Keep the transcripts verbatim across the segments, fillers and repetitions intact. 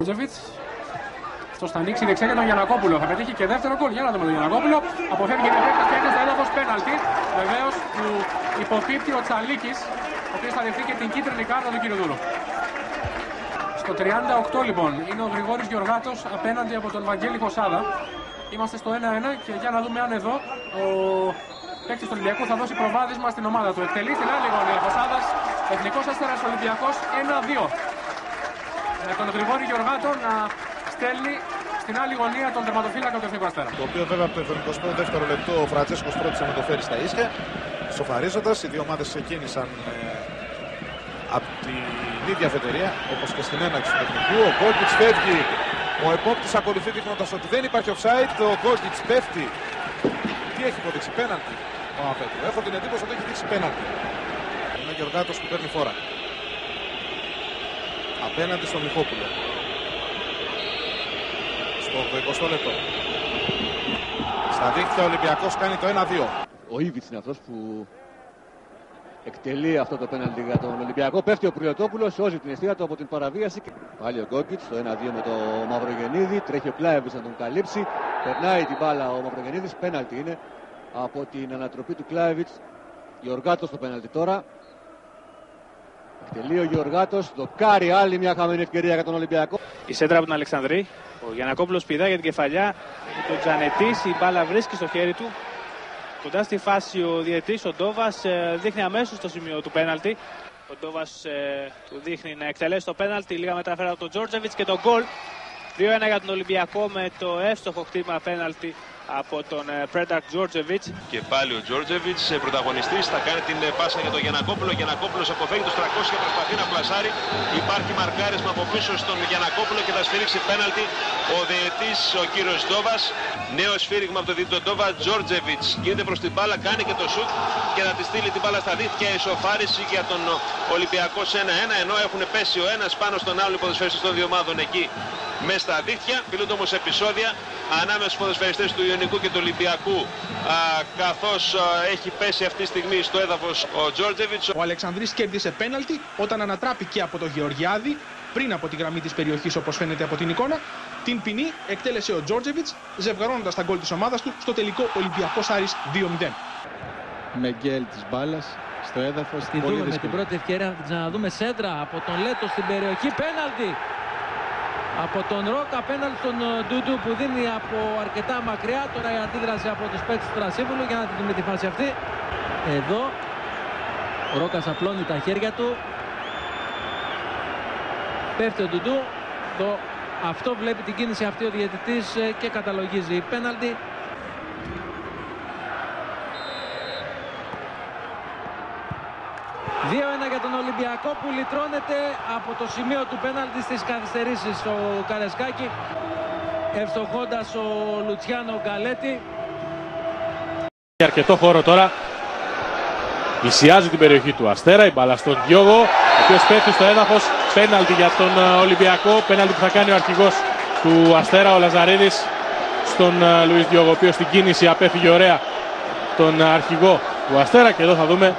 Τζόρτζεβιτς. Αυτό θα ανοίξει δεξιά για τον Γιαννακόπουλο. Θα πετύχει και δεύτερο γκολ. Για να δούμε τον Γιαννακόπουλο. Αποφεύγει την επέκταση και είναι στο έδαφος πέναλτι. Βεβαίως του υποκύπτει ο Τσαλίκης, ο οποίος θα δεχτεί και την κίτρινη κάρτα του κύριου Δούρου. Στο τριάντα οκτώ λοιπόν είναι ο Γρηγόρης Γεωργάτος απέναντι από τον Βαγγέλη Κοσάδα. Είμαστε στο ένα ένα και για να δούμε αν εδώ ο παίκτης του Ολυμπιακού θα δώσει προβάδισμα στην ομάδα του. Εκτελεί στην άλλη γωνία Κοσάδας. Εθνικός Αστέρας Ολυμπιακός ένα δύο. Με τον Γρηγόρη Γεωργάτο να στέλνει στην άλλη γωνία τον τερματοφύλακα του Εθνικού Αστέρα. Το οποίο βέβαια από το εικοστό δεύτερο λεπτό ο Φραντσέσκος πρότισε να το φέρει στα ίσια. Σοφαρίζοντας, οι δύο ομάδες ξεκίνησαν ε, από την ίδια αφετηρία, όπως και στην έναρξη του παιχνιδιού. Ο Γκόρτιτς φεύγει, ο επόπτης ακολουθεί δείχνοντας ότι δεν υπάρχει offside. Ο Γκόρτιτς πέφτει. Τι έχει υποδείξει, πέναλτι ο Αφέτου. Έχω την εντύπωση ότι έχει δείξει πέναλτι. Είναι ο Γεωργάτος που παίρνει φόρα. Απέναντι στον Μιχόπουλο. Στο εικοστό λεπτό. Στα δίχτυα ο Ολυμπιακός κάνει το ένα δύο. Ο Ήβιτς είναι αυτός που εκτελεί αυτό το πέναλτι για τον Ολυμπιακό. Πέφτει ο Πριωτόπουλος, σώζει την αιστεία του από την παραβίαση. Πάλι ο Γκόκιτς, το ένα δύο με το Μαυρογεννίδη. Τρέχει ο Κλάιεβιτς να τον καλύψει. Περνάει την μπάλα ο Μαυρογεννίδης. Πέναλτι είναι από την ανατροπή του Κλάιεβιτς. Γεωργάτος στο πέναλτι τώρα. Εκτελεί ο Γεωργάτος. Δοκάρει, άλλη μια χαμένη ευκαιρία για τον Ολυμπιακό. Η σέντρα από τον Αλεξανδρή. Ο Γιαννακόπουλος πηδάει για την κεφαλιά. Το Τζανετής, η μπάλα βρίσκει στο χέρι του. Κοντά στη φάση ο διαιτής, ο Ντόβας, δείχνει αμέσως το σημείο του πέναλτι. Ο Ντόβας ε, του δείχνει να εκτελέσει το πέναλτι. Λίγα μεταφέρει από τον Τζόρτζεβιτς και τον γκολ. δύο ένα για τον Ολυμπιακό με το εύστοχο χτύπημα πέναλτι από τον Πρέντακ Τζόρτζεβιτς. Και πάλι ο Τζόρτζεβιτς, πρωταγωνιστής, θα κάνει την πάσα για τον Γιαννακόπουλο. Γιαννακόπουλος αποφεύγει τους τριακόσια και προσπαθεί να πλασάρει. Υπάρχει μαρκάρισμα από πίσω στον Γιαννακόπουλο και θα σφυρίξει πέναλτι ο διαιτής, ο κύριος Ντόβας. Νέο σφύριγμα από τον διαιτητή τον Ντόβα. Τζόρτζεβιτς γίνεται προς την μπάλα, κάνει και το σουτ και θα τη στείλει την μπάλα στα δίχτυα. Ισοφάριση για τον Ολυμπιακό σε ένα ένα, ενώ έχουν πέσει ο ένας πάνω στον άλλο ποδοσφαιριστή των δύο ομάδων εκεί μέσα στα δίχτυα. Φιλούνται όμως επεισόδια ανάμεσα στους ποδοσφαιριστές του Ιωνικού και του Ολυμπιακού, α, καθώς α, έχει πέσει αυτή τη στιγμή στο έδαφος ο Τζόρτζεβιτς. Ο Αλεξανδρής κέρδισε πέναλτι όταν ανατράπηκε από τον Γεωργιάδη πριν από τη γραμμή της περιοχής, όπως φαίνεται από την εικόνα. Την ποινή εκτέλεσε ο Τζόρτζεβιτς, ζευγαρώνοντας τα γκολ της ομάδας του στο τελικό Ολυμπιακός Άρης δύο μηδέν. Μεγκέλ της μπάλας στο έδαφος. Τη δούμε με την πρώτη ευκαιρία, να δούμε σέντρα από τον Λέτο στην περιοχή. Πέναλτι από τον Ρόκα, απέναντι στον Ντούντου που δίνει από αρκετά μακριά. Τώρα η αντίδραση από τους παίκτες του Τρασίβουλου για να τη δούμε τη φάση αυτή. Εδώ ο Ρόκας απλώνει τα χέρια του. Πέφτει ο Ντούντου. Το... Αυτό βλέπει την κίνηση αυτή ο διαιτητής και καταλογίζει πέναλτι. δύο ένα για τον Ολυμπιακό που λυτρώνεται από το σημείο του πέναλτι στις καθυστερήσεις ο Καρεσκάκη, ευστοχώντας ο Λουτσιάνο Γκαλέτη. Αρκετό χώρο τώρα, πλησιάζει την περιοχή του Αστέρα, η μπάλα στον Διόγο, ο οποίος πέφτει στο έδαφος. Πέναλτι για τον Ολυμπιακό, πέναλτι που θα κάνει ο αρχηγός του Αστέρα, ο Λαζαρίδης, στον Λουίς Διόγο, ο οποίος στην κίνηση απέφυγε ωραία τον αρχηγό του Αστέρα. Και εδώ θα δούμε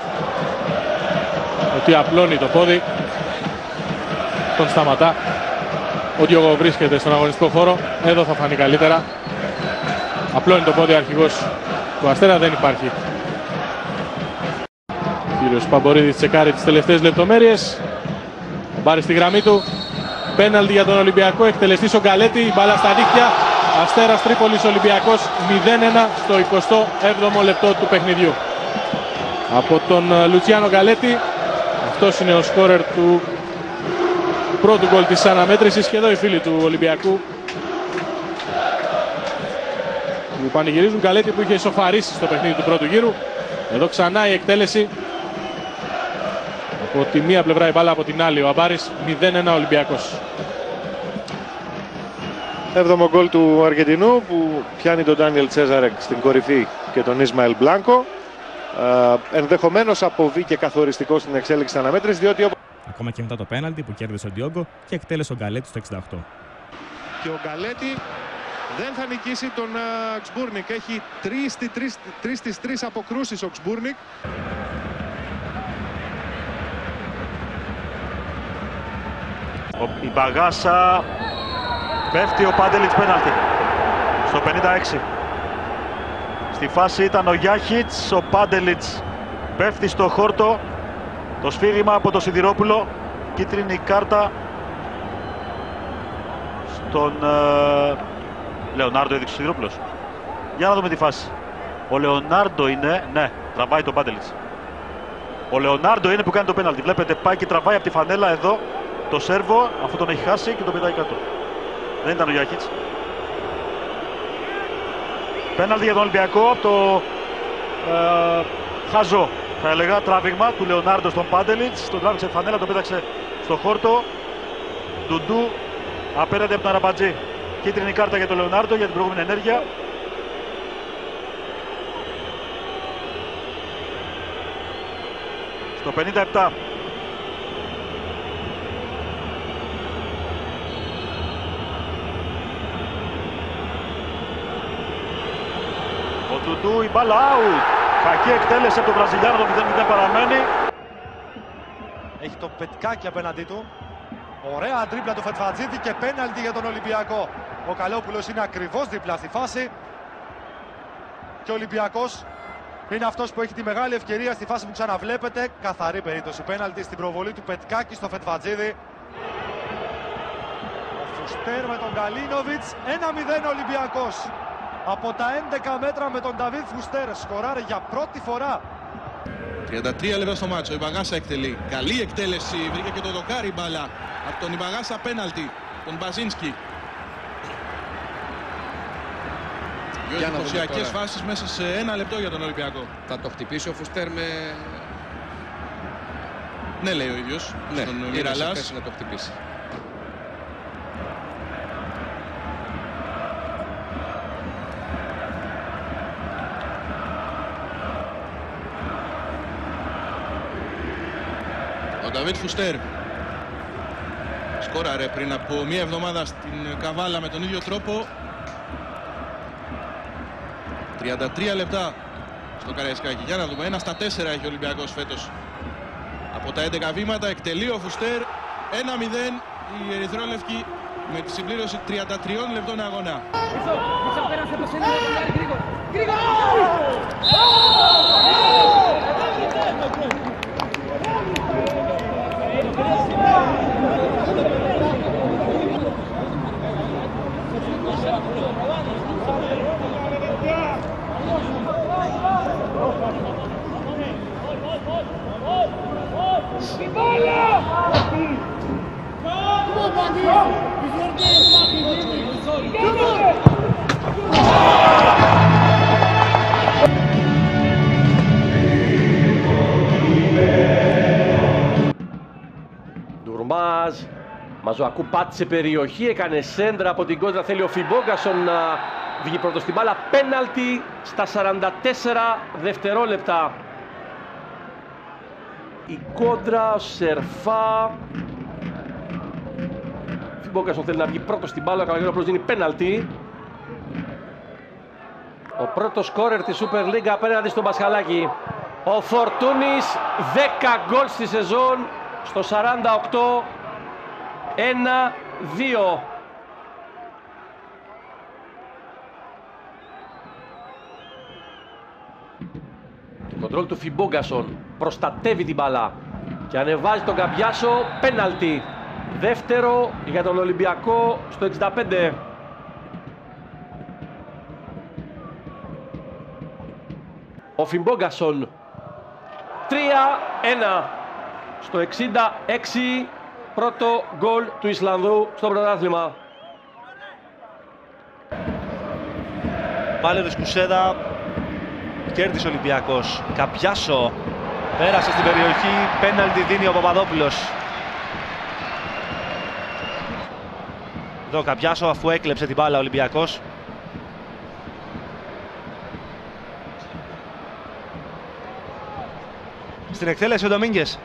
ότι απλώνει το πόδι, τον σταματά. Ο Διόγο βρίσκεται στον αγωνιστικό χώρο, εδώ θα φανεί καλύτερα. Απλώνει το πόδι ο αρχηγός του Αστέρα, δεν υπάρχει. Ο κύριος Παμπορίδης τσεκάρει τις τελευταίες λεπτομέρειες. Πάρει στη γραμμή του. Πέναλτι για τον Ολυμπιακό, εκτελεστής ο Γκαλέτη, η μπάλα στα δίχτυα. Αστέρας Τρίπολης Ολυμπιακός μηδέν ένα στο εικοστό έβδομο λεπτό του παιχνιδιού. Από τον Λουτσιάνο Γκαλέτη. Αυτός είναι ο σκόρερ του πρώτου γκολ της αναμέτρησης. Και εδώ οι φίλοι του Ολυμπιακού που πανηγυρίζουν. Γκαλέτη που είχε ισοφαρίσει στο παιχνίδι του πρώτου γύρου. Εδώ ξανά η εκτέλεση. Από τη μία πλευρά η μπάλα, από την άλλη ο Αμπάρης. μηδέν ένα Ολυμπιακός. Έβδομο γκολ του Αργεντινού που πιάνει τον Ντάνιελ Τσέζαρεκ στην κορυφή και τον Ισμαήλ Μπλάνκο. Ε, ενδεχομένως αποβεί και καθοριστικό στην εξέλιξη της αναμέτρησης, διότι ακόμα και μετά το πέναλτι που κέρδισε ο Ντιόγκο και εκτέλεσε ο Γκαλέτη στο εξήντα οκτώ. Και ο Γκαλέτη δεν θα νικήσει τον Ξμπούρνικ. Έχει τρεις στις τρεις αποκρούσεις ο Ξμπούρνικ. Η Μπαγάσα, πέφτει ο Πάντελιτς, πέναλτι στο πενήντα έξι. Στη φάση ήταν ο Γιάχιτς, ο Πάντελιτς πέφτει στο χόρτο. Το σφύριγμα από το Σιδηρόπουλο, κίτρινη κάρτα στον ε, Λεωνάρντο, έδειξε ο Σιδηρόπουλος. Για να δούμε τη φάση. Ο Λεωνάρντο είναι, ναι, τραβάει τον Πάντελιτς. Ο Λεωνάρντο είναι που κάνει το πέναλτι. Βλέπετε, πάει και τραβάει από τη φανέλα εδώ το Σέρβο, αφού τον έχει χάσει και τον πετάει κάτω. Δεν ήταν ο Γιάχιτς. Πέναλτι για τον Ολυμπιακό από το ε, χαζό, θα έλεγα, τράβηγμα του Λεωνάρντο στον Πάντελιτς. Τον τράβηξε τη φανέλα, τον πέταξε στο χόρτο. Ντουντού απέναντι από τον Αραμπατζή. Κίτρινη κάρτα για τον Λεωνάρντο για την προηγούμενη ενέργεια. Στο πενήντα επτά. Ο Ντουντού, η μπάλα out. Κακή εκτέλεση από τον Βραζιλιάνο, το μηδέν μηδέν παραμένει. Έχει το Πετκάκι απέναντί του. Ωραία τρίπλα του Φετφατζίδη και πέναλτι για τον Ολυμπιακό. Ο Καλόπουλος είναι ακριβώς δίπλα στη φάση. Και ο Ολυμπιακός είναι αυτός που έχει τη μεγάλη ευκαιρία στη φάση που ξαναβλέπετε. Καθαρή περίπτωση πέναλτι στην προβολή του Πετκάκη στο Φετφατζίδη. Ο Φουστέρ με τον Καλίνοβιτς. ένα μηδέν Ολυμπιακός. Από τα έντεκα μέτρα με τον Νταβίδ Φουστέρ. Σκοράρει για πρώτη φορά. τριάντα τρία λεπτά στο μάτσο. Η Μπαγάσα εκτελεί. Καλή εκτέλεση. Βρήκε και το δοκάρι μπάλα. Από τον Ιμπαγάσα πέναλτι. Τον Μπαζίνσκι. Δύο εντυπωσιακές φάσεις μέσα σε ένα λεπτό για τον Ολυμπιακό. Θα το χτυπήσει ο Φουστέρ με... Ναι, λέει ο ίδιος. Ναι, στον είναι Μιραλάς. σε θέση να το χτυπήσει. Ο Νταβίτ Φουστέρ σκόραρε πριν από μία εβδομάδα στην Καβάλα με τον ίδιο τρόπο. τριάντα τρία λεπτά στο Καραϊσκάκι. Για να δούμε, ένα στα τέσσερα έχει ο Ολυμπιακός φέτος. Από τα έντεκα βήματα εκτελεί ο Φουστέρ. ένα μηδέν η Ερυθρόλευκη με τη συμπλήρωση τριάντα τριών λεπτών αγώνα. Ντουρμάζ, Μαζοακού πάτησε περιοχή, έκανε σέντρα από την κόντρα, θέλει ο Φιμπόγκασον να βγει πρώτο στην μπάλα. Πέναλτι στα σαράντα τέσσερα δευτερόλεπτα. Η κόντρα, ο Σερφά. Φιμπόγκασον θέλει να βγει πρώτο στην μπάλα, ο Καλαγιώτοπουλος δίνει πέναλτι. Ο πρώτος σκόρερ της Super League απέναντι στον Πασχαλάκη. Ο Φορτούνης, δέκα γκολ στη σεζόν στο σαράντα οκτώ. ένα δύο. Κοντρόλ του Φιμπόγκασον, προστατεύει την μπάλα και ανεβάζει τον Καμπιάσο. Πέναλτι, δεύτερο για τον Ολυμπιακό στο εξήντα πέντε. Ο Φιμπόγκασον, τρία ένα στο εξήντα έξι. Πρώτο γκολ του Ισλανδού στο πρωτάθλημα. Πάλι Σκουσέδα, κέρδισε ο Ολυμπιακός. Καπιάσο πέρασε στην περιοχή, πέναλτι δίνει ο Παπαδόπουλος. Εδώ Καπιάσο, αφού έκλεψε την μπάλα ο Ολυμπιακός. Στην εκτέλεση ο Ντομίνγκες.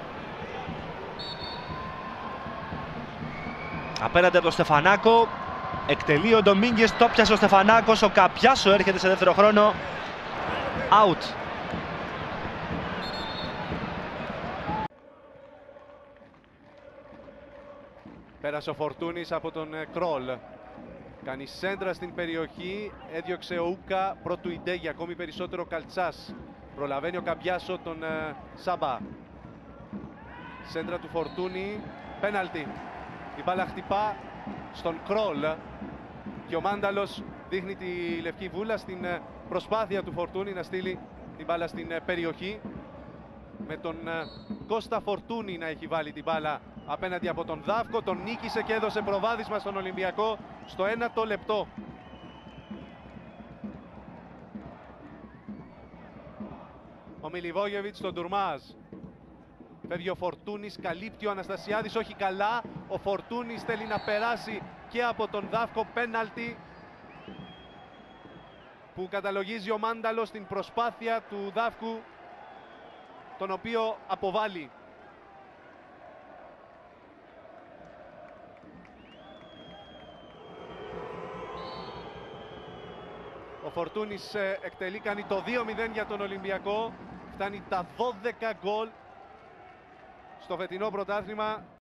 Απέναντι από τον Στεφανάκο, εκτελεί ο Ντομίνγκες, το πιάσε ο Στεφανάκος, ο Καπιάσο έρχεται σε δεύτερο χρόνο. Out. Πέρασε Πέρασε ο Φορτούνης από τον ε, Κρόλ. Κάνει σέντρα στην περιοχή, έδιωξε ο Ούκα πρώτου Ιντέγια, ακόμη περισσότερο Καλτσάς. Προλαβαίνει ο Καμπιάσο τον ε, Σάμπα. Σέντρα του Φορτούνη, πέναλτι. Η μπάλα χτυπά στον Κρόλ και ο Μάνταλος δείχνει τη λευκή βούλα στην ε, προσπάθεια του Φορτούνη να στείλει την μπάλα στην ε, περιοχή. Με τον ε, Κώστα Φορτούνη να έχει βάλει την μπάλα απέναντι από τον Δάφκο, τον νίκησε και έδωσε προβάδισμα στον Ολυμπιακό στο ένατο λεπτό. Ο Μιλιβόγεβιτς στον Ντουρμάζ. Φεύγει ο Φορτούνης, καλύπτει ο Αναστασιάδης, όχι καλά. Ο Φορτούνης θέλει να περάσει και από τον Δάφκο, πέναλτι που καταλογίζει ο Μάνταλος στην προσπάθεια του Δάφκου, τον οποίο αποβάλλει. Ο Φορτούνης εκτελεί, κάνει το δύο μηδέν για τον Ολυμπιακό. Φτάνει τα δώδεκα γκολ στο φετινό πρωτάθλημα.